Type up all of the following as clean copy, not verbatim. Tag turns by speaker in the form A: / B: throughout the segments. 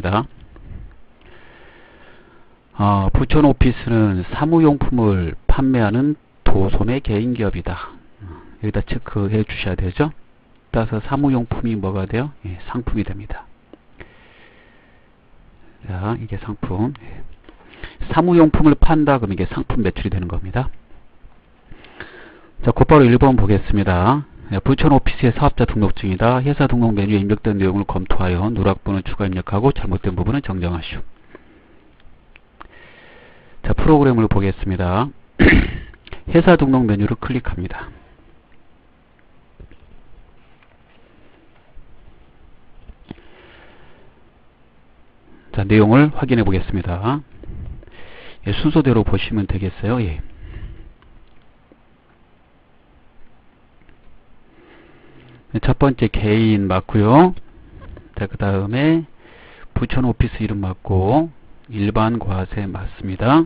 A: 보겠습니다. 부천오피스는 사무용품을 판매하는 도소매 개인기업이다. 여기다 체크해 주셔야 되죠. 따라서 사무용품이 뭐가 돼요? 예, 상품이 됩니다. 자, 이게 상품. 사무용품을 판다 그러면 이게 상품 매출이 되는 겁니다. 자, 곧바로 1번 보겠습니다. 부천오피스의 사업자 등록증이다. 회사 등록 메뉴에 입력된 내용을 검토하여 누락부는 추가 입력하고 잘못된 부분은 정정하시오. 자, 프로그램을 보겠습니다. 회사 등록 메뉴를 클릭합니다. 자, 내용을 확인해 보겠습니다. 예, 순서대로 보시면 되겠어요. 예. 첫 번째 개인 맞고요. 자, 그 다음에 부천오피스 이름 맞고 일반 과세 맞습니다.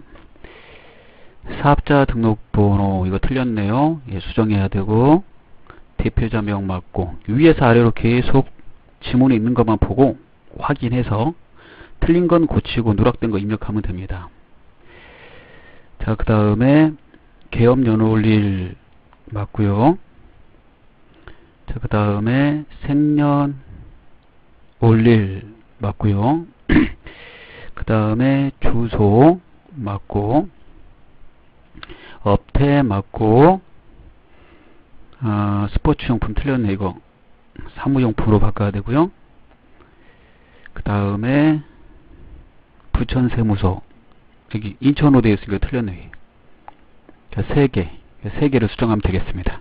A: 사업자 등록번호 이거 틀렸네요. 예, 수정해야 되고 대표자명 맞고 위에서 아래로 계속 지문에 있는 것만 보고 확인해서 틀린 건 고치고 누락된 거 입력하면 됩니다. 자, 그 다음에 개업 연월일 맞고요. 자, 그 다음에 생년 올릴 맞고요. 그 다음에 주소 맞고 업태 맞고 스포츠용품 틀렸네. 이거 사무용품으로 바꿔야 되고요. 그 다음에 부천세무서 여기 인천으로 되어 있으니까 틀렸네. 자, 3개를 수정하면 되겠습니다.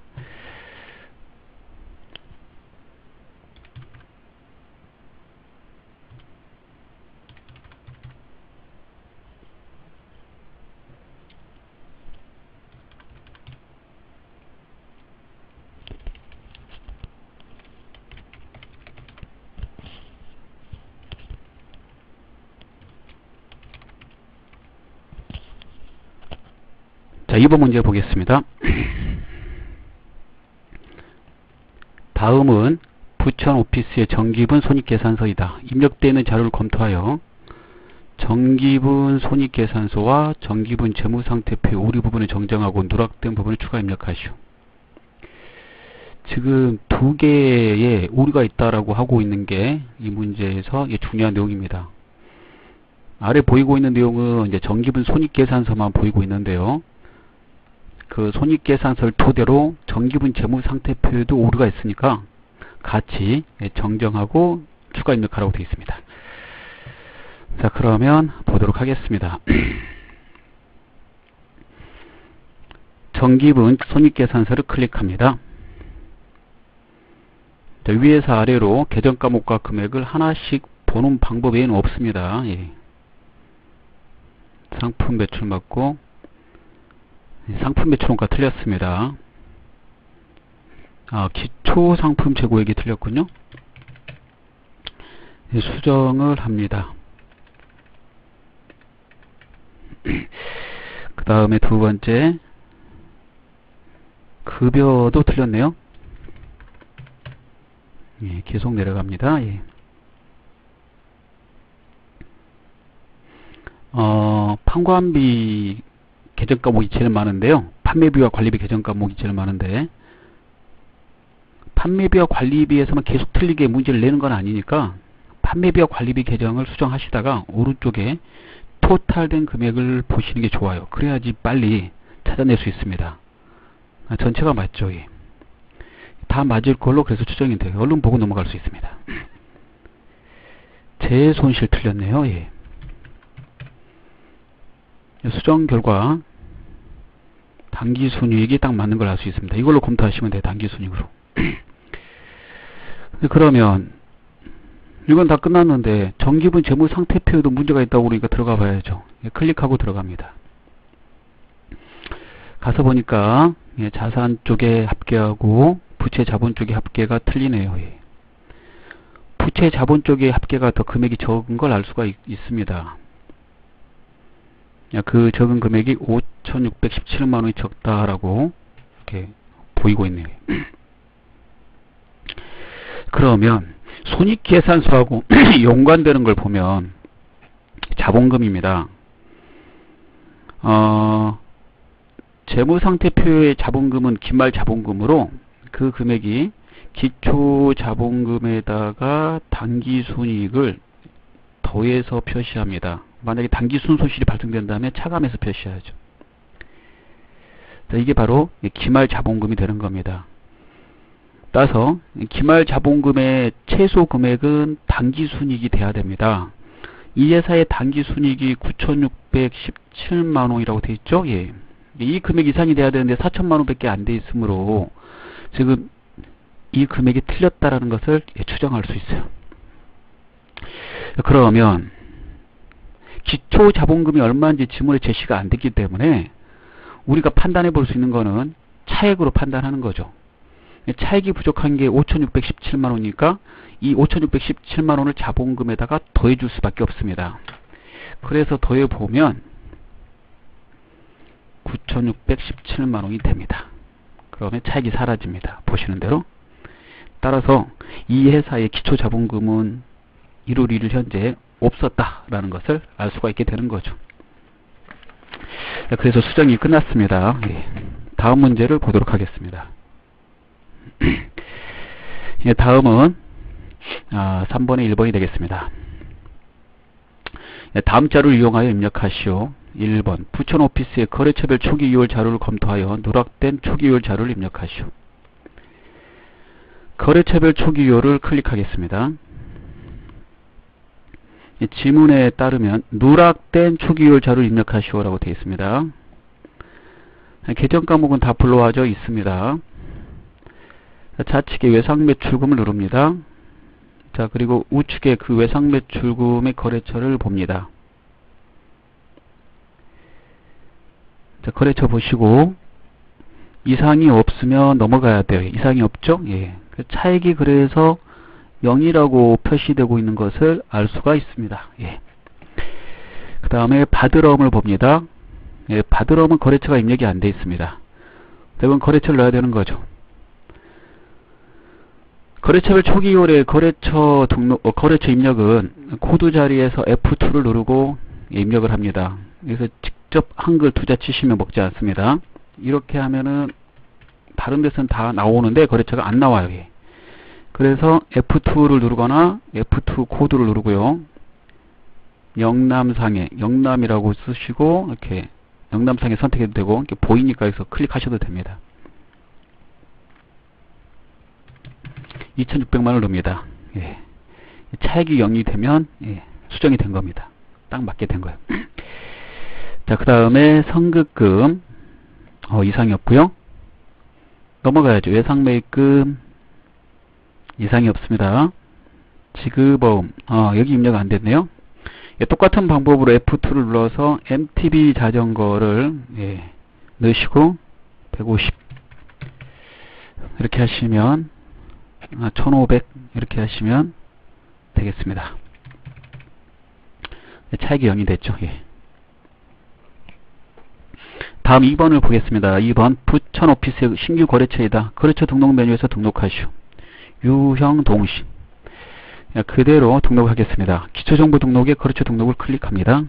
A: 자, 2번 문제 보겠습니다. 다음은 부천오피스의 정기분 손익계산서이다. 입력되어 있는 자료를 검토하여 정기분 손익계산서와 정기분 재무상태표의 오류 부분을 정정하고 누락된 부분을 추가 입력하시오. 지금 2개의 오류가 있다라고 하고 있는 게 이 문제에서 중요한 내용입니다. 아래 보이고 있는 내용은 이제 정기분 손익계산서만 보이고 있는데요. 그 손익계산서를 토대로 정기분 재무상태표에도 오류가 있으니까 같이 정정하고 추가 입력하라고 되어 있습니다. 자, 그러면 보도록 하겠습니다. 정기분 손익계산서를 클릭합니다. 자, 위에서 아래로 계정과목과 금액을 하나씩 보는 방법 외에는 없습니다. 예. 상품 매출 맞고 상품 매출원가 틀렸습니다. 기초 상품 재고액이 틀렸군요. 예, 수정을 합니다. 그 다음에 두 번째 급여도 틀렸네요. 예, 계속 내려갑니다. 예. 판관비 계정과목이 제일 많은데요. 판매비와 관리비 계정과목이 제일 많은데 판매비와 관리비에서만 계속 틀리게 문제를 내는 건 아니니까 판매비와 관리비 계정을 수정하시다가 오른쪽에 토탈된 금액을 보시는 게 좋아요. 그래야지 빨리 찾아낼 수 있습니다. 전체가 맞죠. 예. 다 맞을 걸로 그래서 추정이 돼요. 얼른 보고 넘어갈 수 있습니다. 제 손실 틀렸네요. 예. 수정 결과 당기순이익이 딱 맞는 걸 알 수 있습니다. 이걸로 검토하시면 돼요. 당기순이익으로. 그러면 이건 다 끝났는데 정기분 재무상태표에도 문제가 있다고 그러니까 들어가 봐야죠. 클릭하고 들어갑니다. 가서 보니까 자산 쪽에 합계하고 부채 자본 쪽의 합계가 틀리네요. 부채 자본 쪽의 합계가 더 금액이 적은 걸 알 수가 있습니다. 그 적은 금액이 5,617만원이 적다라고 이렇게 보이고 있네요. 그러면 손익계산서하고 연관되는 걸 보면 자본금입니다. 재무상태표의 자본금은 기말 자본금으로 그 금액이 기초자본금에다가 당기순이익을 더해서 표시합니다. 만약에 당기순손실이 발생된다면 차감해서 표시하죠. 이게 바로 기말 자본금이 되는 겁니다. 따라서 기말 자본금의 최소 금액은 당기순이익이 돼야 됩니다. 이 회사의 당기순이익이 9,617만원이라고 되어 있죠. 예. 이 금액 이상이 돼야 되는데 4천만원 밖에 안 돼 있으므로 지금 이 금액이 틀렸다라는 것을 추정할 수 있어요. 그러면 기초 자본금이 얼마인지 지문에 제시가 안 됐기 때문에 우리가 판단해 볼 수 있는 거는 차액으로 판단하는 거죠. 차액이 부족한 게 5,617만원이니까 이 5,617만원을 자본금에다가 더해 줄 수밖에 없습니다. 그래서 더해 보면 9,617만원이 됩니다. 그러면 차익이 사라집니다. 보시는 대로. 따라서 이 회사의 기초자본금은 1월 1일 현재 없었다라는 것을 알 수가 있게 되는 거죠. 그래서 수정이 끝났습니다. 예. 다음 문제를 보도록 하겠습니다. 예, 다음은 3번의 1번이 되겠습니다. 예, 다음 자료를 이용하여 입력하시오. 1번 부천 오피스의 거래처별 초기이율 자료를 검토하여 누락된 초기이율 자료를 입력하시오. 거래처별 초기이율을 클릭하겠습니다. 예, 지문에 따르면 누락된 초기이율 자료를 입력하시오 라고 되어 있습니다. 예, 계정 과목은 다 불러와져 있습니다. 좌측에 외상매출금을 누릅니다. 자, 그리고 우측에 그 외상매출금의 거래처를 봅니다. 자, 거래처 보시고 이상이 없으면 넘어가야 돼요. 이상이 없죠? 예. 차액이 그래서 0이라고 표시되고 있는 것을 알 수가 있습니다. 예. 그 다음에 받으러움을 봅니다. 예, 받으러움은 거래처가 입력이 안 돼 있습니다. 이건 거래처를 넣어야 되는 거죠. 거래처별 초기이율의 거래처 입력은 코드 자리에서 F2를 누르고 입력을 합니다. 그래서 직접 한글 투자 치시면 먹지 않습니다. 이렇게 하면은 다른 데서는 다 나오는데 거래처가 안 나와요. 그래서 F2를 누르거나 F2 코드를 누르고요. 영남상에 영남이라고 쓰시고 이렇게 영남상에 선택해도 되고 이렇게 보이니까 여기서 클릭하셔도 됩니다. 2,600만원을 넣습니다. 예. 차액이 0이 되면 예, 수정이 된 겁니다. 딱 맞게 된 거예요. 자, 그 다음에 선급금 이상이 없고요. 넘어가야죠. 외상매입금 이상이 없습니다. 지급어음 여기 입력 안 됐네요. 예, 똑같은 방법으로 F2를 눌러서 MTB 자전거를 예, 넣으시고 150 이렇게 하시면 1,500 이렇게 하시면 되겠습니다. 차익이 0이 됐죠. 예. 다음 2번을 보겠습니다. 2번 부천 오피스의 신규 거래처이다. 거래처 등록 메뉴에서 등록하시오. 유형 동시. 그대로 등록하겠습니다. 기초정보 등록에 거래처 등록을 클릭합니다.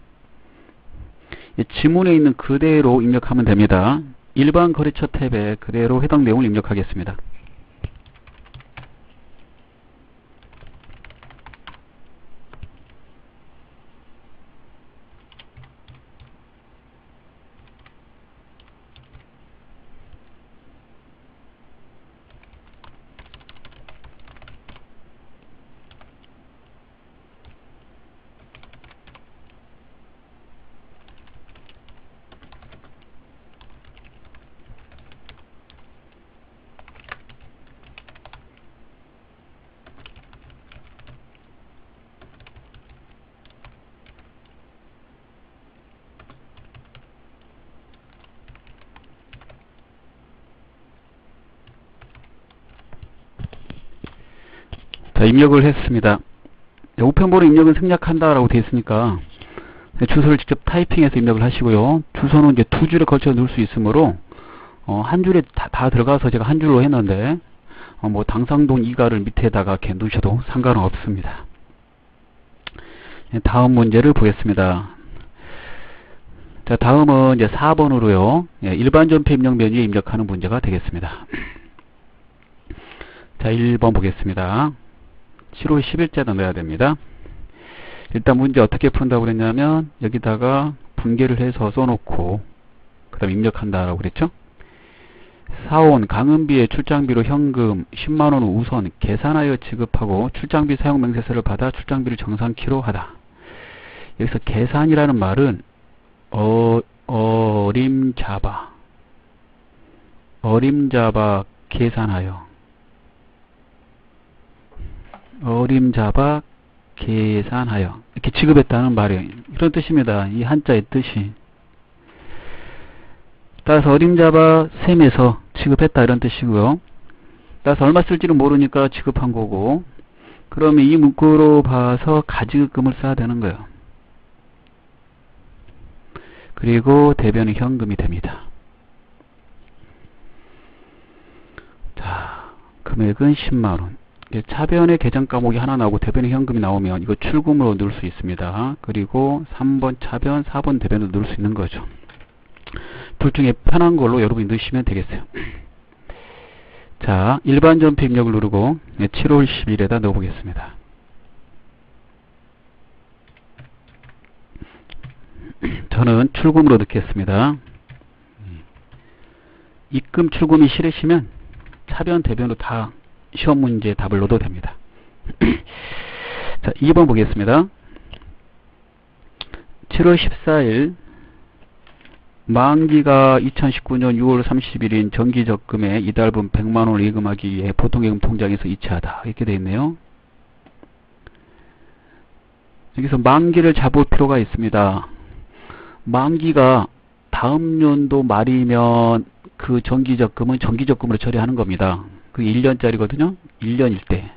A: 지문에 있는 그대로 입력하면 됩니다. 일반 거래처 탭에 그대로 해당 내용을 입력하겠습니다. 자, 입력을 했습니다. 우편번호 입력은 생략한다라고 되어 있으니까 주소를 직접 타이핑해서 입력을 하시고요. 주소는 이제 두 줄에 걸쳐 넣을 수 있으므로 한 줄에 다 들어가서 제가 한 줄로 했는데 뭐 당상동 이가를 밑에다가 이렇게 놓으셔도 상관은 없습니다. 다음 문제를 보겠습니다. 자, 다음은 이제 4번으로요. 일반 전표 입력 메뉴에 입력하는 문제가 되겠습니다. 자, 1번 보겠습니다. 7월 10일자도 넣어야 됩니다. 일단 문제 어떻게 푼다고 그랬냐면 여기다가 분계를 해서 써놓고 그 다음에 입력한다라고 그랬죠. 사온 강은비의 출장비로 현금 10만원을 우선 계산하여 지급하고 출장비 사용 명세서를 받아 출장비를 정상키로 하다. 여기서 계산이라는 말은 어림잡아 계산하여 계산하여 이렇게 지급했다는 말이에요. 이런 뜻입니다. 이 한자의 뜻이. 따라서 어림잡아 셈에서 지급했다 이런 뜻이고요. 따라서 얼마 쓸지는 모르니까 지급한 거고, 그러면 이 문구로 봐서 가지급금을 써야 되는 거예요. 그리고 대변은 현금이 됩니다. 자, 금액은 10만원. 차변의 계정 과목이 하나 나오고 대변의 현금이 나오면 이거 출금으로 넣을 수 있습니다. 그리고 3번 차변, 4번 대변으로 넣을 수 있는 거죠. 둘 중에 편한 걸로 여러분이 넣으시면 되겠어요. 자, 일반 전표 입력을 누르고 7월 10일에다 넣어보겠습니다. 저는 출금으로 넣겠습니다. 입금 출금이 싫으시면 차변 대변으로 다 시험 문제 답을 넣어도 됩니다. 자, 2번 보겠습니다. 7월 14일 만기가 2019년 6월 30일인 정기적금에 이달분 100만원을 예금하기 위해 보통예금 통장에서 이체하다. 이렇게 되어 있네요. 여기서 만기를 잡을 필요가 있습니다. 만기가 다음 연도 말이면 그 정기적금은 정기적금으로 처리하는 겁니다. 그게 1년짜리거든요. 1년일 때.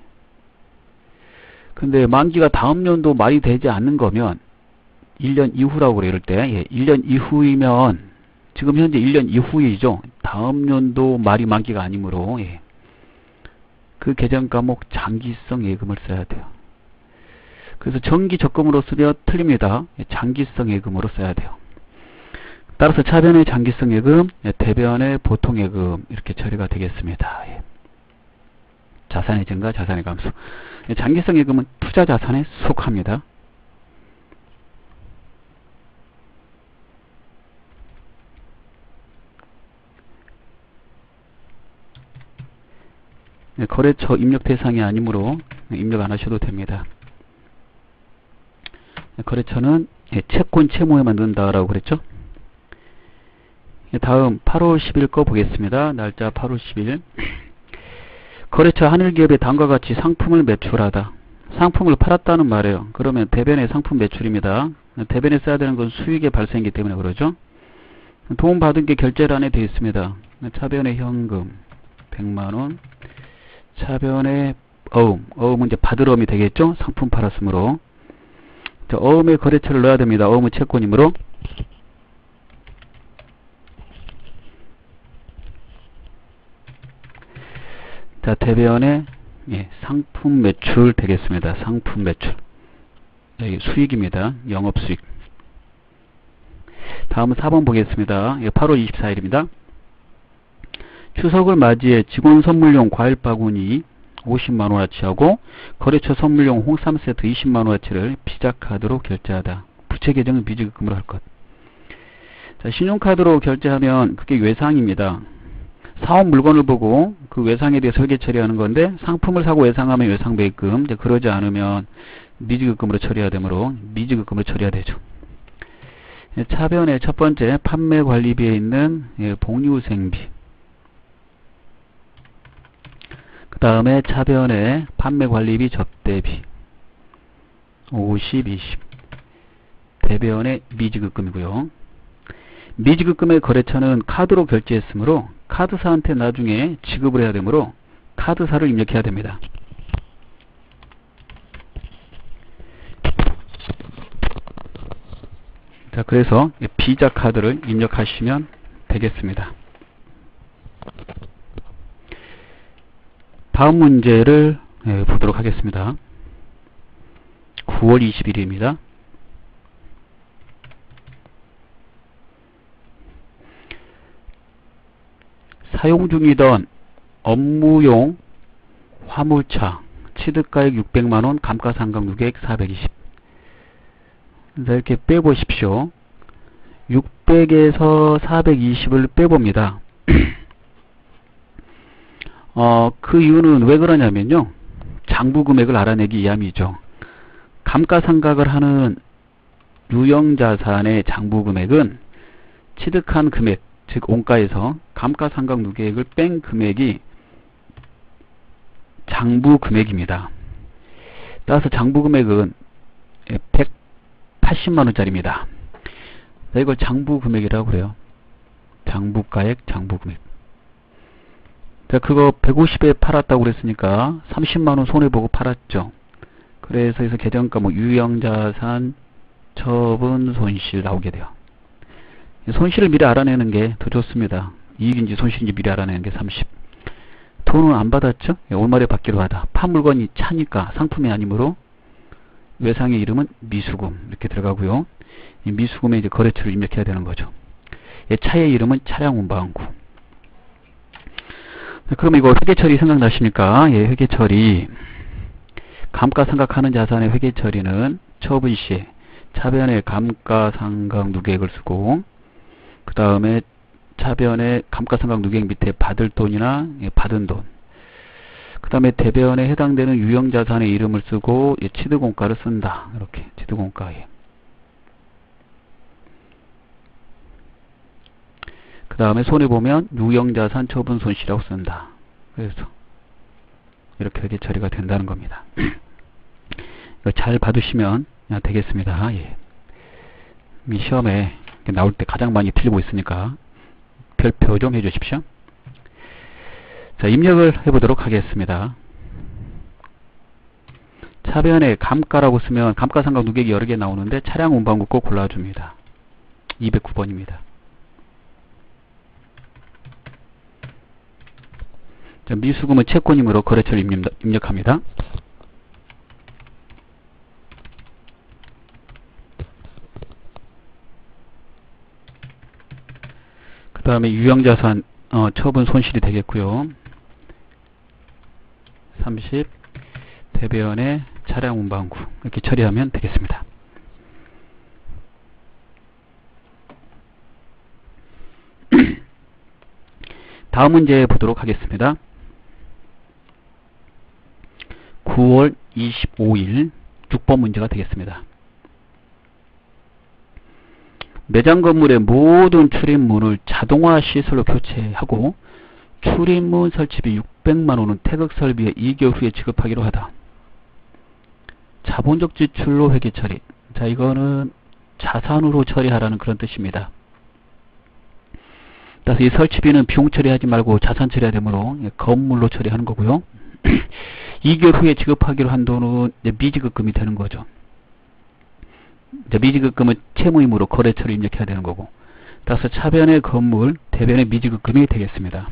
A: 근데 만기가 다음 연도 말이 되지 않는 거면 1년 이후라고 그래요. 이럴 때. 1년 이후이면 지금 현재 1년 이후이죠. 다음 연도 말이 만기가 아니므로 그 계정 과목 장기성 예금을 써야 돼요. 그래서 정기적금으로 쓰면 틀립니다. 장기성 예금으로 써야 돼요. 따라서 차변의 장기성 예금, 대변의 보통 예금 이렇게 처리가 되겠습니다. 자산의 증가, 자산의 감소. 장기성 예금은 투자 자산에 속합니다. 거래처 입력 대상이 아니므로 입력 안 하셔도 됩니다. 거래처는 채권 채무에만 넣는다라고 그랬죠. 다음 8월 10일 거 보겠습니다. 날짜 8월 10일. 거래처 한일기업의 다음과 같이 상품을 매출하다. 상품을 팔았다는 말이에요. 그러면 대변의 상품 매출입니다. 대변에 써야 되는 건 수익의 발생이기 때문에 그러죠. 도움 받은 게 결제란에 되어 있습니다. 차변의 현금 100만원. 차변의 어음은 이제 받을 어음이 되겠죠. 상품 팔았으므로. 자, 어음의 거래처를 넣어야 됩니다. 어음은 채권이므로. 자, 대변의 상품 매출 되겠습니다. 상품 매출. 여기 수익입니다. 영업수익. 다음은 4번 보겠습니다. 8월 24일입니다. 추석을 맞이해 직원 선물용 과일 바구니 50만원어치하고 거래처 선물용 홍삼 세트 20만원어치를 비자카드로 결제하다. 부채 계정은 미지급금으로 할 것. 자, 신용카드로 결제하면 그게 외상입니다. 사온 물건을 보고 그 외상에 대해 설계 처리하는 건데, 상품을 사고 외상하면 외상배입금, 그러지 않으면 미지급금으로 처리해야 되므로 미지급금으로 처리해야 되죠. 차변의 첫 번째 판매관리비에 있는 복류생비, 그 다음에 차변의 판매관리비 접대비 50, 20, 대변의 미지급금이고요. 미지급금의 거래처는 카드로 결제했으므로 카드사한테 나중에 지급을 해야 되므로 카드사를 입력해야 됩니다. 자, 그래서 비자 카드를 입력하시면 되겠습니다. 다음 문제를 보도록 하겠습니다. 9월 20일입니다. 사용 중이던 업무용 화물차 취득가액 600만원, 감가상각 누계액 420. 이렇게 빼보십시오. 600에서 420을 빼봅니다. 그 이유는 왜 그러냐면요. 장부 금액을 알아내기 위함이죠. 감가상각을 하는 유형자산의 장부 금액은 취득한 금액, 즉 원가에서 감가상각 누계액을 뺀 금액이 장부 금액입니다. 따라서 장부 금액은 180만원짜리입니다. 이걸 장부 금액이라고 해요. 장부가액, 장부 금액. 그거 150에 팔았다고 그랬으니까 30만원 손해보고 팔았죠. 그래서 여기서 계정가 유형자산, 처분, 손실 나오게 돼요. 손실을 미리 알아내는 게 더 좋습니다. 이익인지 손실인지 미리 알아내는 게 30. 돈은 안 받았죠? 올말에 받기로 하다. 판 물건이 차니까 상품이 아니므로 외상의 이름은 미수금 이렇게 들어가고요. 이 미수금에 이제 거래처를 입력해야 되는 거죠. 차의 이름은 차량운반구. 그럼 이거 회계처리 생각나십니까? 회계처리. 감가상각하는 자산의 회계처리는 처분시에 차변에 감가상각 누계액을 쓰고, 그 다음에 차변에 감가상각 누계액 밑에 받을 돈이나 받은 돈, 그 다음에 대변에 해당되는 유형자산의 이름을 쓰고 취득원가를 쓴다. 이렇게 취득원가에. 그 다음에 손해 보면 유형자산 처분 손실이라고 쓴다. 그래서 이렇게 회계처리가 된다는 겁니다. 이거 잘 봐두시면 되겠습니다. 시험에 나올 때 가장 많이 틀리고 있으니까 별표 좀 해주십시오. 자, 입력을 해보도록 하겠습니다. 차변에 감가라고 쓰면 감가상각 누계액이 여러 개 나오는데 차량 운반구 꼭 골라줍니다. 209번입니다. 자, 미수금은 채권이므로 거래처를 입력합니다. 그 다음에 유형자산 처분 손실이 되겠고요. 30 대변의 차량 운반구 이렇게 처리하면 되겠습니다. 다음 문제 보도록 하겠습니다. 9월 25일 6번 문제가 되겠습니다. 매장 건물의 모든 출입문을 자동화 시설로 교체하고 출입문 설치비 600만원은 태극 설비에 2개월 후에 지급하기로 하다. 자본적 지출로 회계 처리. 자, 이거는 자산으로 처리하라는 그런 뜻입니다. 따라서 이 설치비는 비용 처리하지 말고 자산 처리해야 되므로 건물로 처리하는 거고요. 2개월 후에 지급하기로 한 돈은 미지급금이 되는 거죠. 미지급금은 채무이므로 거래처를 입력해야 되는 거고, 따라서 차변의 건물, 대변의 미지급금이 되겠습니다.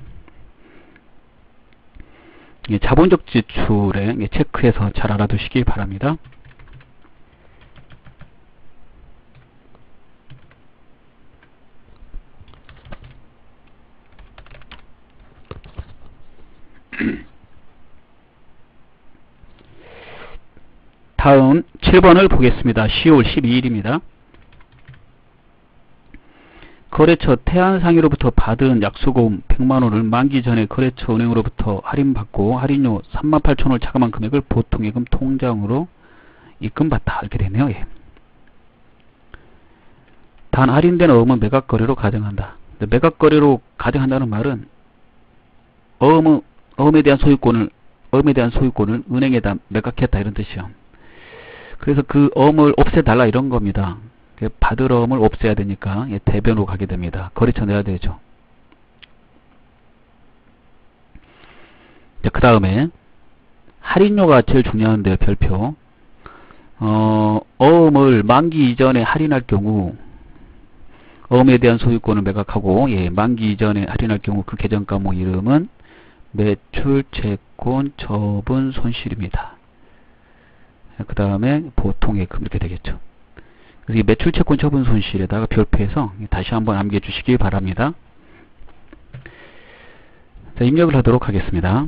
A: 자본적 지출에 체크해서 잘 알아두시기 바랍니다. 다음 7번을 보겠습니다. 10월 12일입니다. 거래처 태안상의로부터 받은 약수금 100만원을 만기 전에 거래처 은행으로부터 할인받고 할인료 38,000원을 차감한 금액을 보통예금 통장으로 입금받다. 이렇게 되네요. 단 할인된 어음은 매각거래로 가정한다. 매각거래로 가정한다는 말은 어음에 대한 소유권을 은행에다 매각했다 이런 뜻이요. 그래서 그 어음을 없애달라 이런 겁니다. 받을 어음을 없애야 되니까 대변으로 가게 됩니다. 거래처 내야 되죠. 그 다음에 할인료가 제일 중요한데요. 별표. 어음을 만기 이전에 할인할 경우 어음에 대한 소유권을 매각하고 만기 이전에 할인할 경우 그 계정과목 이름은 매출, 무조건 처분 손실입니다. 그 다음에 보통예금 이렇게 되겠죠. 그래서 이 매출 채권 처분 손실에다가 별표해서 다시 한번 남겨주시기 바랍니다. 자, 입력을 하도록 하겠습니다.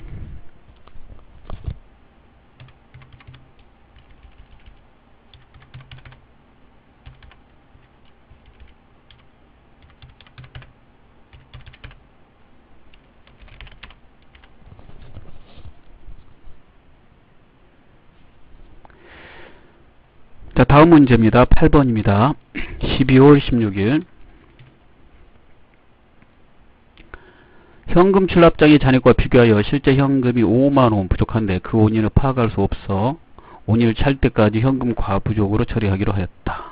A: 자, 다음 문제입니다. 8번입니다. 12월 16일 현금 출납장의 잔액과 비교하여 실제 현금이 5만원 부족한데 그 원인을 파악할 수 없어 원인을 찾을 때까지 현금 과부족으로 처리하기로 하였다.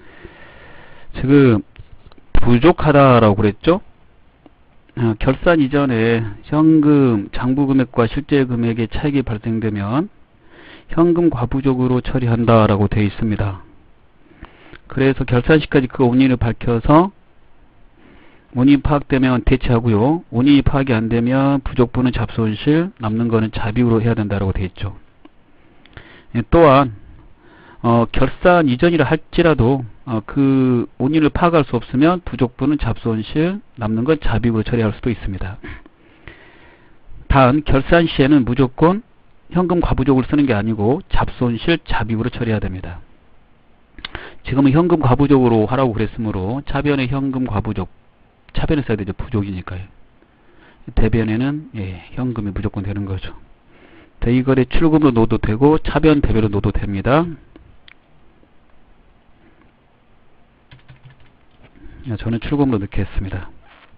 A: 지금 부족하다라고 그랬죠? 결산 이전에 현금 장부금액과 실제 금액의 차익이 발생되면 현금 과부족으로 처리한다라고 되어 있습니다. 그래서 결산 시까지 그 원인을 밝혀서 원인이 파악되면 대체하고요. 원인이 파악이 안되면 부족분은 잡손실, 남는 거는 자비우로 해야 된다라고 되어 있죠. 또한 결산 이전이라 할지라도 그 원인을 파악할 수 없으면 부족분은 잡손실, 남는 건 자비우로 처리할 수도 있습니다. 단 결산 시에는 무조건 현금 과부족을 쓰는 게 아니고 잡손실, 자비우로 처리해야 됩니다. 지금은 현금 과부족으로 하라고 그랬으므로 차변에 현금 과부족, 차변에 써야 되죠. 부족이니까요. 대변에는 현금이 무조건 되는 거죠. 대이거래 출금으로 넣어도 되고 차변 대변으로 넣어도 됩니다. 저는 출금으로 넣겠습니다.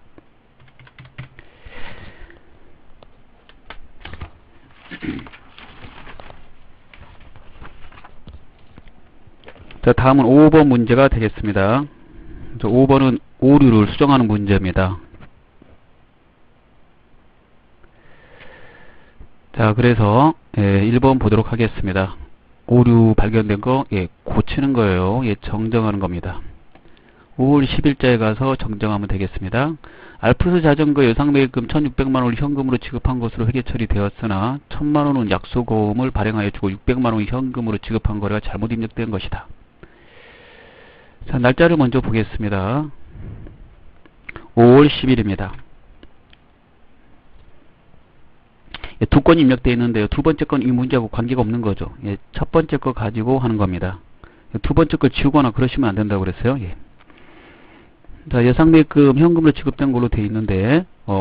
A: 자, 다음은 5번 문제가 되겠습니다. 5번은 오류를 수정하는 문제입니다. 자, 그래서 1번 보도록 하겠습니다. 오류 발견된 거 고치는 거예요. 정정하는 겁니다. 5월 10일자에 가서 정정하면 되겠습니다. 알프스 자전거 예상매입금 1600만원을 현금으로 지급한 것으로 회계 처리되었으나 1000만원은 약소금을 발행하여 주고 600만원을 현금으로 지급한 거래가 잘못 입력된 것이다. 자, 날짜를 먼저 보겠습니다. 5월 10일입니다. 두 건이 입력되어 있는데요. 두 번째 건 이 문제하고 관계가 없는 거죠. 첫 번째 거 가지고 하는 겁니다. 두 번째 거 지우거나 그러시면 안 된다고 그랬어요. 자, 예상매입금 현금으로 지급된 걸로 되어 있는데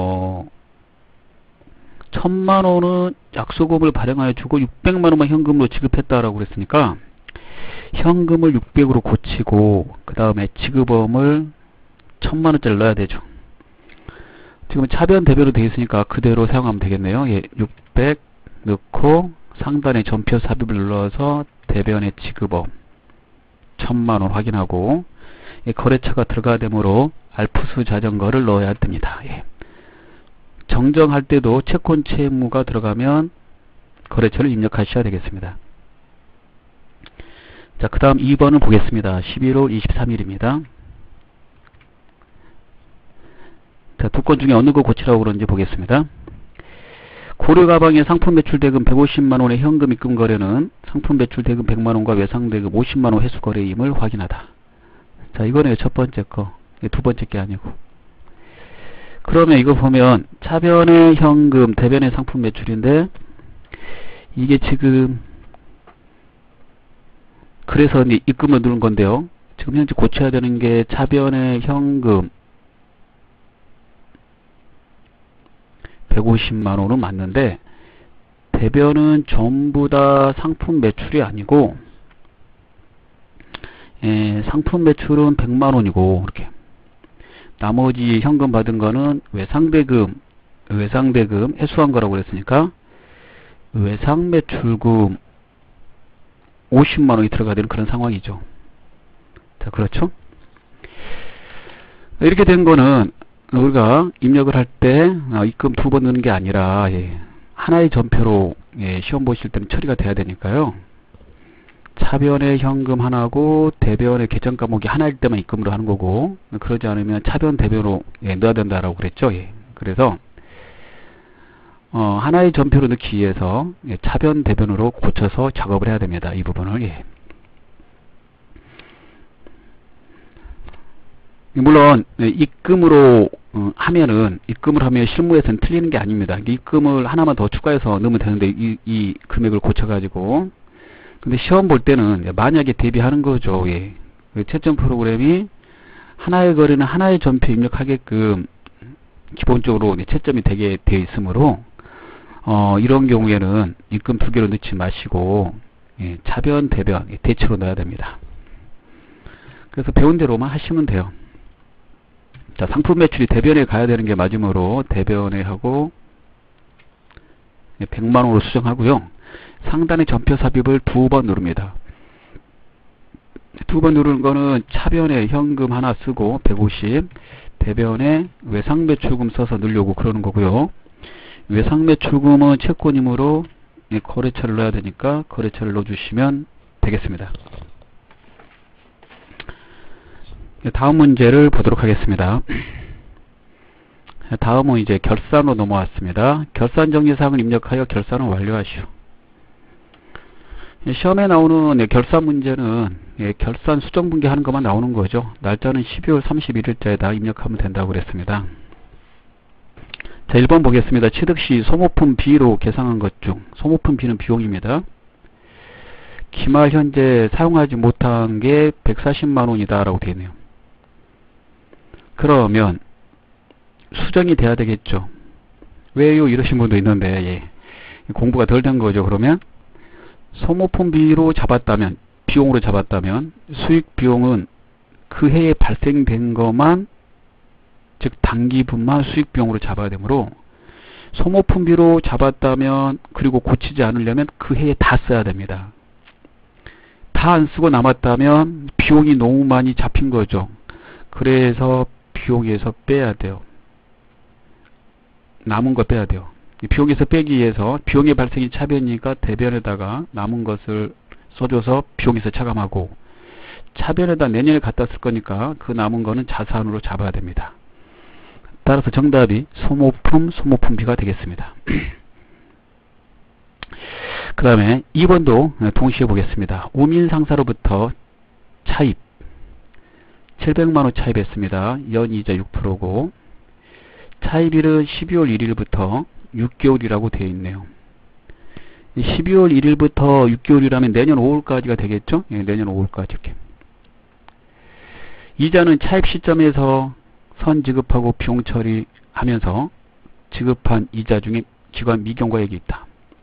A: 1000만원은 약소금을 발행하여 주고 600만원만 현금으로 지급했다라고 그랬으니까 현금을 600으로 고치고 그 다음에 지급엄을 1000만원짜리 넣어야 되죠. 지금 차변 대변으로 되어 있으니까 그대로 사용하면 되겠네요. 600 넣고 상단에 전표 삽입을 눌러서 대변의 지급엄 1000만원 확인하고 거래처가 들어가야 되므로 알프스 자전거를 넣어야 됩니다. 정정할 때도 채권 채무가 들어가면 거래처를 입력하셔야 되겠습니다. 자, 그 다음 2번을 보겠습니다. 11월 23일입니다. 자, 두 건 중에 어느 거 고치라고 그런지 보겠습니다. 고려 가방의 상품 매출 대금 150만원의 현금 입금 거래는 상품 매출 대금 100만원과 외상 대금 50만원 회수 거래임을 확인하다. 자, 이거네요. 첫 번째 거. 두 번째 게 아니고. 그러면 이거 보면 차변의 현금, 대변의 상품 매출인데 이게 지금 그래서 입금을 누른 건데요. 지금 현재 고쳐야 되는 게 차변의 현금 150만원은 맞는데 대변은 전부 다 상품 매출이 아니고 상품 매출은 100만원이고 이렇게 나머지 현금 받은 거는 외상대금 회수한 거라고 그랬으니까 외상매출금 50만원이 들어가야 되는 그런 상황이죠. 자, 그렇죠? 이렇게 된 거는 우리가 입력을 할 때 입금 두 번 넣는 게 아니라 하나의 전표로 시험 보실 때는 처리가 돼야 되니까요. 차변의 현금 하나고 대변의 계정 과목이 하나일 때만 입금으로 하는 거고 그러지 않으면 차변 대변으로 넣어야 된다라고 그랬죠. 그래서 하나의 전표로 넣기 위해서 차변 대변으로 고쳐서 작업을 해야 됩니다. 이 부분을. 예. 물론 입금으로 하면은 입금을 하면 실무에서는 틀리는 게 아닙니다. 입금을 하나만 더 추가해서 넣으면 되는데 이 금액을 고쳐가지고. 근데 시험 볼 때는 만약에 대비하는 거죠. 예. 채점 프로그램이 하나의 거리는 하나의 전표 입력하게끔 기본적으로 채점이 되게 되어 있으므로 이런 경우에는 입금 두 개로 넣지 마시고 예, 차변, 대변, 대체로 넣어야 됩니다. 그래서 배운 대로만 하시면 돼요. 자, 상품 매출이 대변에 가야 되는 게 맞으므로 대변에 하고 100만원으로 수정하고요. 상단의 전표 삽입을 2번 누릅니다. 2번 누르는 거는 차변에 현금 하나 쓰고 150, 대변에 외상매출금 써서 넣으려고 그러는 거고요. 외상매출금은 채권이므로 거래처를 넣어야 되니까 거래처를 넣어주시면 되겠습니다. 다음 문제를 보도록 하겠습니다. 다음은 이제 결산으로 넘어왔습니다. 결산 정리사항을 입력하여 결산을 완료하시오. 시험에 나오는 결산 문제는 결산 수정 분기하는 것만 나오는 거죠. 날짜는 12월 31일자에다 입력하면 된다고 그랬습니다. 자, 1번 보겠습니다. 취득시 소모품 B로 계상한 것 중 소모품 B는 비용입니다. 기말 현재 사용하지 못한 게 140만원이다 라고 되어 있네요. 그러면 수정이 돼야 되겠죠. 왜요? 이러신 분도 있는데 공부가 덜 된 거죠. 그러면 소모품 B로 잡았다면, 비용으로 잡았다면 수익 비용은 그 해에 발생된 것만, 즉 단기분만 수익 비용으로 잡아야 되므로 소모품 B로 잡았다면 그리고 고치지 않으려면 그 해에 다 써야 됩니다. 다 안 쓰고 남았다면 비용이 너무 많이 잡힌 거죠. 그래서 비용에서 빼야 돼요. 남은 거 빼야 돼요. 비용에서 빼기 위해서 비용의 발생이 차변이니까 대변에다가 남은 것을 써줘서 비용에서 차감하고, 차변에다 내년에 갖다 쓸 거니까 그 남은 거는 자산으로 잡아야 됩니다. 따라서 정답이 소모품 B가 되겠습니다. 그 다음에 2번도 동시에 보겠습니다. 우민상사로부터 차입 700만원 차입했습니다. 연이자 6%고 차입일은 12월 1일부터 6개월이라고 되어 있네요. 12월 1일부터 6개월이라면 내년 5월까지가 되겠죠? 예, 내년 5월까지 이렇게. 이자는 차입 시점에서 선 지급하고 비용 처리하면서 지급한 이자 중에 기관 미경과액이 있다.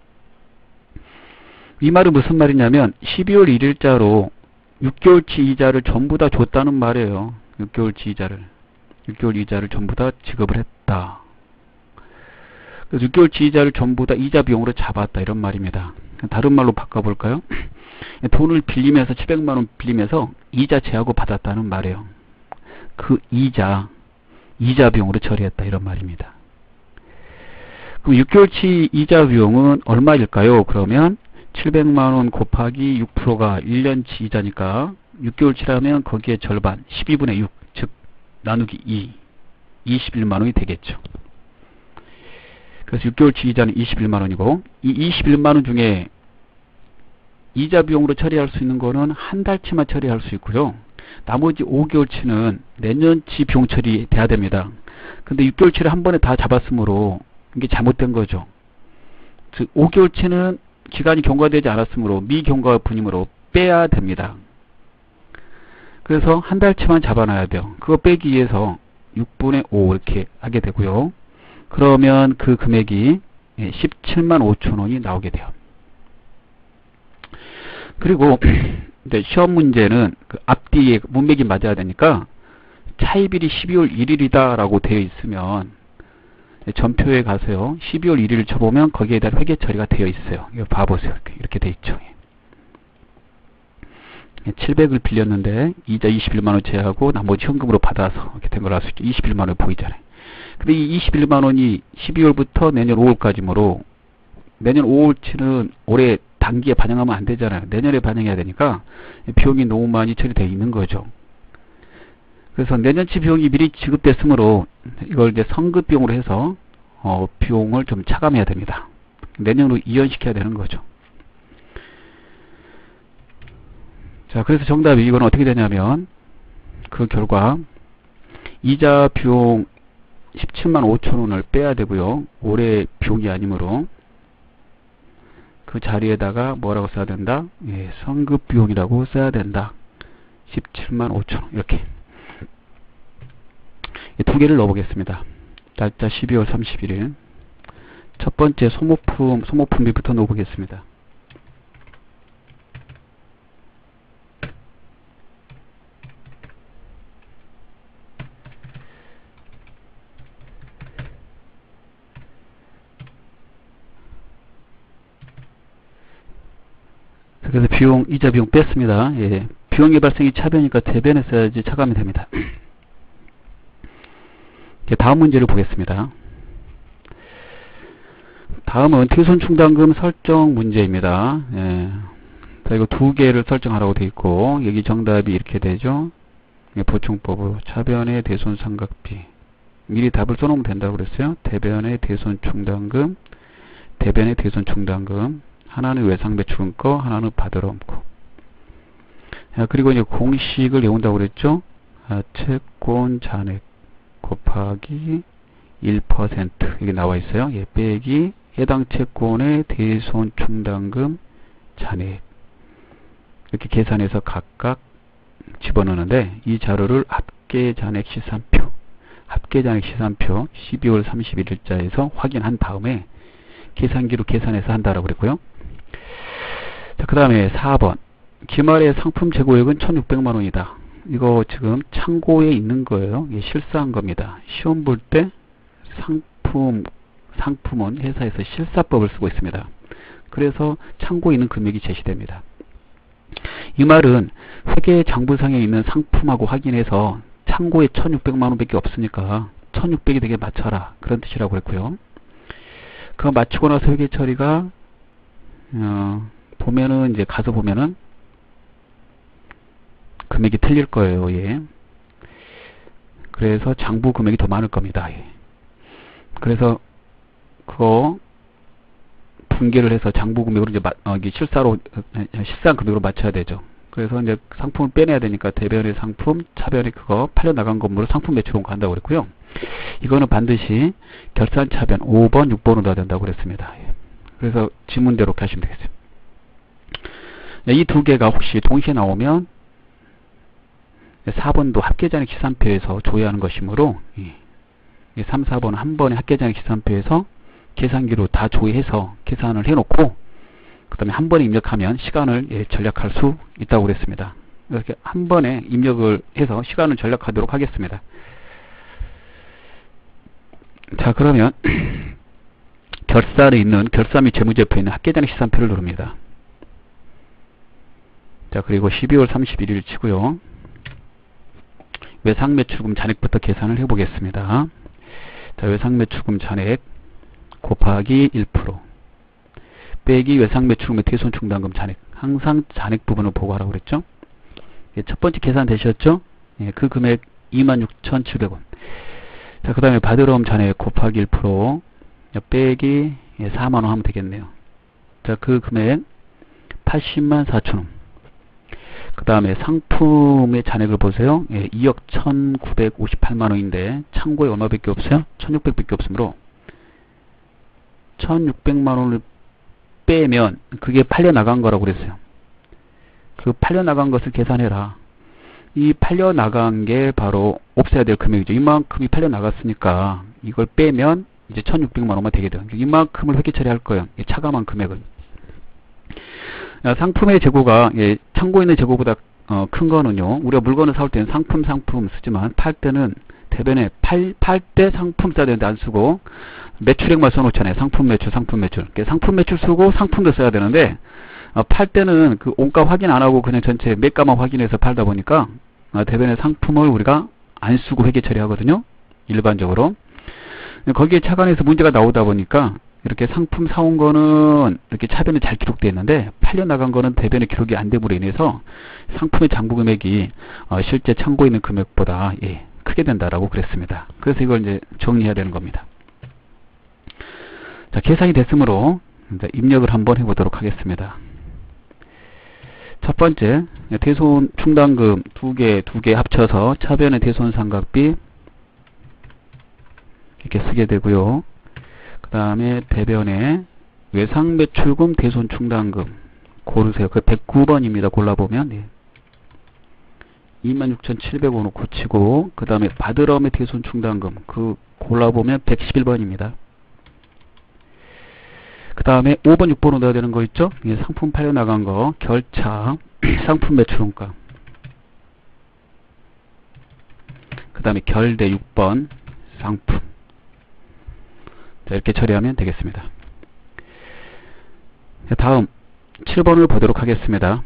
A: 이 말은 무슨 말이냐면 12월 1일자로 6개월치 이자를 전부 다 줬다는 말이에요. 6개월치 이자를 전부 다 지급을 했다. 그래서 6개월치 이자를 전부 다 이자 비용으로 잡았다 이런 말입니다. 다른 말로 바꿔볼까요? 돈을 빌리면서 700만원 빌리면서 이자 제하고 받았다는 말이에요. 그 이자 비용으로 처리했다 이런 말입니다. 그럼 6개월치 이자 비용은 얼마일까요? 그러면 700만원 곱하기 6%가 1년치 이자니까 6개월치라면 거기에 절반 12분의 6, 즉 나누기 2, 21만원이 되겠죠. 그래서 6개월치 이자는 21만원이고 이 21만원 중에 이자 비용으로 처리할 수 있는 거는 한 달치만 처리할 수 있고요. 나머지 5개월치는 내년치 비용 처리돼야 됩니다. 근데 6개월치를 한 번에 다 잡았으므로 이게 잘못된 거죠. 즉 5개월치는 기간이 경과되지 않았으므로 미경과분이므로 빼야 됩니다. 그래서 한 달치만 잡아놔야 돼요. 그거 빼기 위해서 6분의 5 이렇게 하게 되고요. 그러면 그 금액이 17만 5천원이 나오게 돼요. 그리고 시험 문제는 그 앞뒤에 문맥이 맞아야 되니까 차입일이 12월 1일이다 라고 되어 있으면 전표에 가서요 12월 1일을 쳐보면 거기에 대한 회계 처리가 되어 있어요. 이거 봐보세요. 이렇게 되어 있죠. 700을 빌렸는데 이자 21만원 제하고 나머지 현금으로 받아서 이렇게 된 걸 알 수 있죠. 21만원이 보이잖아요. 근데 이 21만원이 12월부터 내년 5월까지므로 내년 5월치는 올해 단기에 반영하면 안 되잖아요. 내년에 반영해야 되니까 비용이 너무 많이 처리되어 있는 거죠. 그래서 내년치 비용이 미리 지급됐으므로 이걸 이제 선급 비용으로 해서 비용을 좀 차감해야 됩니다. 내년으로 이연시켜야 되는 거죠. 자, 그래서 정답이 이건 어떻게 되냐면 그 결과 이자 비용 17만 5천 원을 빼야 되고요. 올해 비용이 아니므로 그 자리에다가 뭐라고 써야 된다? 예, 성급 비용이라고 써야 된다. 17만 5천 원 이렇게 두 개를 넣어보겠습니다. 날짜 12월 31일 첫 번째 소모품비부터 넣어보겠습니다. 그래서 비용, 이자 비용 뺐습니다. 예. 비용의 발생이 차변이니까 대변에 써야지 차감이 됩니다. 다음 문제를 보겠습니다. 다음은 퇴손충당금 설정 문제입니다. 예. 자, 이거 두 개를 설정하라고 되어 있고, 여기 정답이 이렇게 되죠. 예, 보충법으로 차변의 대손상각비. 미리 답을 써놓으면 된다고 그랬어요. 대변의 대손충당금, 대변의 대손충당금. 하나는 외상배출금 거, 하나는 받으러 거. 그리고 이제 공식을 외운다고 그랬죠. 채권 잔액 곱하기 1% 이게 나와 있어요. 예, 빼기 해당 채권의 대손충당금 잔액 이렇게 계산해서 각각 집어넣는데 이 자료를 합계잔액 시산표 12월 31일자에서 확인한 다음에 계산기로 계산해서 한다라고 그랬고요. 그 다음에 4번 기말의 상품 재고액은 1600만원이다. 이거 지금 창고에 있는 거예요. 이게 실사한 겁니다. 시험 볼 때 상품은 회사에서 실사법을 쓰고 있습니다. 그래서 창고에 있는 금액이 제시됩니다. 이 말은 회계 장부상에 있는 상품하고 확인해서 창고에 1600만원 밖에 없으니까 1600이 되게 맞춰라. 그런 뜻이라고 했고요. 그거 맞추고 나서 회계 처리가 보면은 이제 가서 보면은 금액이 틀릴 거예요. 예. 그래서 장부 금액이 더 많을 겁니다. 예. 그래서 그거 분계를 해서 장부 금액으로 이제 실사한 금액으로 맞춰야 되죠. 그래서 이제 상품을 빼내야 되니까 대변의 상품, 차변의 그거 팔려 나간 건물을 상품 매출원 간다고 그랬고요. 이거는 반드시 결산 차변 5번, 6번으로 넣어야 된다고 그랬습니다. 예. 그래서 지문대로 하시면 되겠어요. 이 두 개가 혹시 동시에 나오면 4번도 합계잔액 시산표에서 조회하는 것이므로 3, 4번은 한 번에 합계잔액 시산표에서 계산기로 다 조회해서 계산을 해놓고 그 다음에 한 번에 입력하면 시간을 절약할 수 있다고 그랬습니다. 이렇게 한 번에 입력을 해서 시간을 절약하도록 하겠습니다. 자, 그러면 결산에 있는 결산 및 재무제표에 있는 합계잔액 시산표를 누릅니다. 자, 그리고 12월 31일 치고요. 외상매출금 잔액부터 계산을 해보겠습니다. 자, 외상매출금 잔액 곱하기 1% 빼기 외상매출금의 대손충당금 잔액. 항상 잔액 부분을 보고 하라고 그랬죠. 예, 첫 번째 계산 되셨죠? 예, 그 금액 26,700원. 자, 그 다음에 받으러 온 잔액 곱하기 1% 빼기 4만원 하면 되겠네요. 자, 그 금액 80만 4천원. 그 다음에 상품의 잔액을 보세요. 예, 2억 1958만원인데 창고에 얼마밖에 없어요? 1600밖에 없으므로 1600만원을 빼면 그게 팔려나간 거라고 그랬어요. 그 팔려나간 것을 계산해라. 이 팔려나간 게 바로 없애야 될 금액이죠. 이만큼이 팔려나갔으니까 이걸 빼면 이제 1600만원만 되게 돼요. 이만큼을 회계 처리할 거예요. 차감한 금액을. 상품의 재고가 창고에 있는 재고보다 큰 거는요. 우리가 물건을 사올 때는 상품 쓰지만 팔 때는 대변에 팔 때 상품 써야 되는데 안 쓰고 매출액만 써놓잖아요. 상품 매출. 상품 매출 쓰고 상품도 써야 되는데 팔 때는 그 원가 확인 안 하고 그냥 전체 매가만 확인해서 팔다 보니까 대변의 상품을 우리가 안 쓰고 회계 처리하거든요. 일반적으로. 거기에 차관해서 문제가 나오다 보니까 이렇게 상품 사온 거는 이렇게 차변에 잘 기록되어 있는데 팔려나간 거는 대변에 기록이 안 됨으로 인해서 상품의 장부 금액이 실제 창고에 있는 금액보다 크게 된다라고 그랬습니다. 그래서 이걸 이제 정리해야 되는 겁니다. 자, 계산이 됐으므로 이제 입력을 한번 해보도록 하겠습니다. 첫 번째, 대손 충당금 두 개 합쳐서 차변의 대손 상각비 이렇게 쓰게 되고요. 그 다음에 배변에 외상 매출금 대손 충당금 고르세요. 그 109번입니다. 골라보면 26,700원으로 고치고, 그 다음에 받으러의 대손 충당금 그 골라보면 111번입니다. 그 다음에 5번, 6번으로 넣어야 되는 거 있죠? 상품 팔려나간 거, 결차, 상품 매출원가. 그 다음에 결대 6번, 상품. 자, 이렇게 처리하면 되겠습니다. 자, 다음 7번을 보도록 하겠습니다.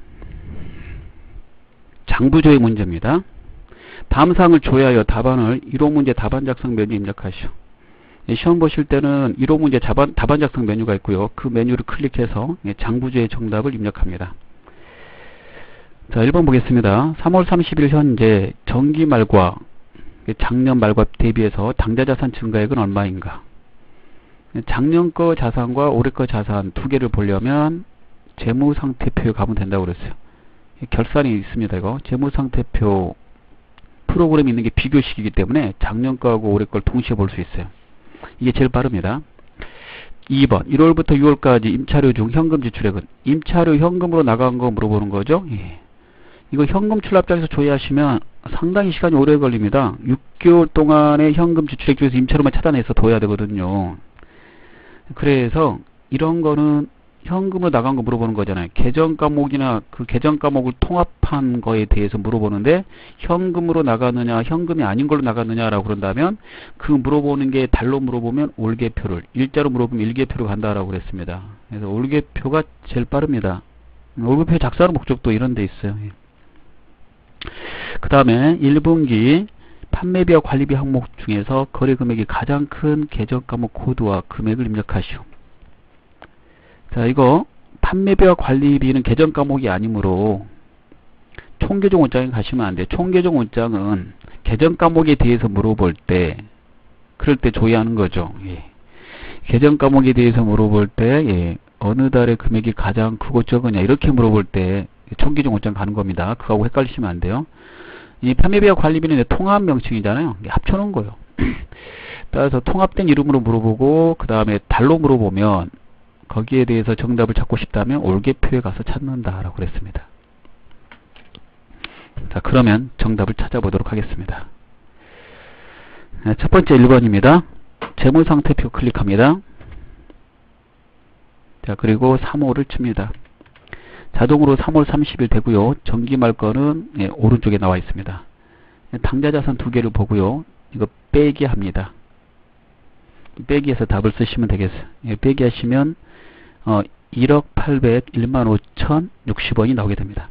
A: 장부조회 문제입니다. 다음 사항을 조회하여 답안을 1호 문제 답안 작성 메뉴에 입력하시오. 시험 보실 때는 1호 문제 답안 작성 메뉴가 있고요. 그 메뉴를 클릭해서 장부조회 정답을 입력합니다. 자, 1번 보겠습니다. 3월 30일 현재 정기 말과 작년 말과 대비해서 당좌자산 증가액은 얼마인가? 작년 거 자산과 올해 거 자산 두 개를 보려면 재무상태표에 가면 된다고 그랬어요. 결산이 있습니다. 이거 재무상태표 프로그램이 있는 게 비교식이기 때문에 작년 거하고 올해 걸 동시에 볼 수 있어요. 이게 제일 빠릅니다. 2번 1월부터 6월까지 임차료 중 현금 지출액은 임차료 현금으로 나간 거 물어보는 거죠. 예. 이거 현금 출납장에서 조회하시면 상당히 시간이 오래 걸립니다. 6개월 동안의 현금 지출액 중에서 임차료만 찾아내서 둬야 되거든요. 그래서 이런 거는 현금으로 나간 거 물어보는 거잖아요. 계정 과목이나 그 계정 과목을 통합한 거에 대해서 물어보는데 현금으로 나갔느냐 현금이 아닌 걸로 나갔느냐라고 그런다면 그 물어보는 게 달로 물어보면 올개표를, 일자로 물어보면 일개표로 간다라고 그랬습니다. 그래서 올개표가 제일 빠릅니다. 올개표 작성하는 목적도 이런 데 있어요. 그 다음에 1분기 판매비와 관리비 항목 중에서 거래 금액이 가장 큰 계정 과목 코드와 금액을 입력하시오. 자, 이거 판매비와 관리비는 계정 과목이 아니므로 총계정 원장에 가시면 안 돼요. 총계정 원장은 계정 과목에 대해서 물어볼 때 그럴 때 조회하는 거죠. 예. 계정 과목에 대해서 물어볼 때 어느 달에 금액이 가장 크고 적으냐 이렇게 물어볼 때 총계정 원장 가는 겁니다. 그거하고 헷갈리시면 안 돼요. 이 판매비와 관리비는 통합 명칭이잖아요. 합쳐놓은 거예요. 따라서 통합된 이름으로 물어보고 그 다음에 달로 물어보면 거기에 대해서 정답을 찾고 싶다면 올개표에 가서 찾는다라고 그랬습니다. 자, 그러면 정답을 찾아보도록 하겠습니다. 첫 번째 1번입니다. 재무상태표 클릭합니다. 자, 그리고 3호를 칩니다. 자동으로 3월 30일 되고요. 정기말 거는 오른쪽에 나와 있습니다. 당좌자산 두 개를 보고요. 이거 빼기 합니다. 빼기해서 답을 쓰시면 되겠어요. 빼기 하시면 1억 801만 5,060원이 나오게 됩니다.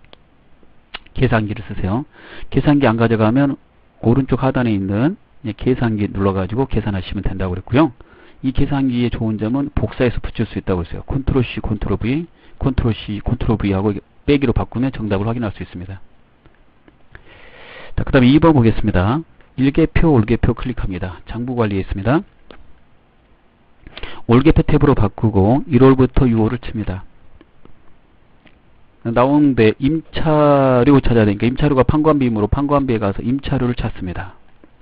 A: 계산기를 쓰세요. 계산기 안 가져가면 오른쪽 하단에 있는 계산기 눌러가지고 계산하시면 된다고 그랬고요. 이 계산기의 좋은 점은 복사해서 붙일 수 있다고 했어요. 컨트롤 C, 컨트롤 V, 컨트롤 C, 컨트롤 V 하고 빼기로 바꾸면 정답을 확인할 수 있습니다. 자, 그 다음에 2번 보겠습니다. 일개표, 올개표 클릭합니다. 장부관리에 있습니다. 올개표 탭으로 바꾸고 1월부터 6월을 칩니다. 나오는데 임차료 찾아야 되니까 임차료가 판관비이므로 판관비에 가서 임차료를 찾습니다.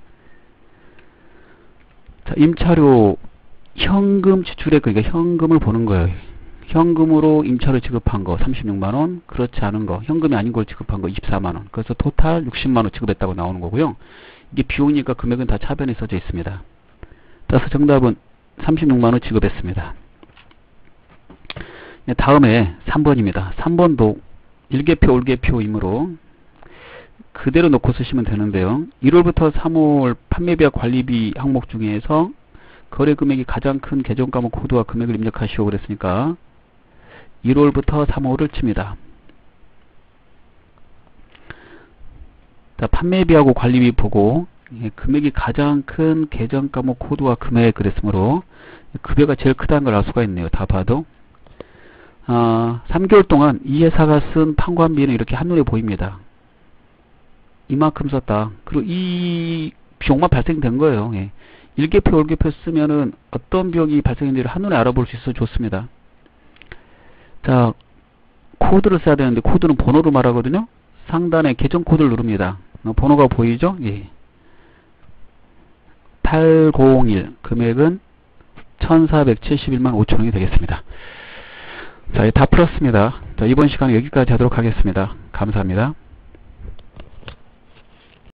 A: 자, 임차료 현금 지출액, 그러니까 현금을 보는 거예요. 현금으로 임차료 지급한 거 36만원, 그렇지 않은 거 현금이 아닌 걸 지급한 거 24만원, 그래서 토탈 60만원 지급했다고 나오는 거고요. 이게 비용이니까 금액은 다 차변에 써져 있습니다. 따라서 정답은 36만원 지급했습니다. 다음에 3번입니다. 3번도 일개표, 올개표이므로 그대로 놓고 쓰시면 되는데요. 1월부터 3월 판매비와 관리비 항목 중에서 거래 금액이 가장 큰 계정 과목 코드와 금액을 입력하시오 그랬으니까 1월부터 3월을 칩니다. 자, 판매비하고 관리비 보고 금액이 가장 큰 계정 과목 코드와 금액 그랬으므로 급여가 제일 크다는 걸 알 수가 있네요. 다 봐도 3개월 동안 이 회사가 쓴 판관비는 이렇게 한눈에 보입니다. 이만큼 썼다. 그리고 이 비용만 발생된 거예요. 일개표, 월개표 쓰면은 어떤 비용이 발생했는지를 한눈에 알아볼 수 있어서 좋습니다. 자, 코드를 써야 되는데 코드는 번호로 말하거든요. 상단에 계정 코드를 누릅니다. 번호가 보이죠? 예. 801 금액은 1471만 5천원이 되겠습니다. 자, 다 풀었습니다. 자, 이번 시간 여기까지 하도록 하겠습니다. 감사합니다.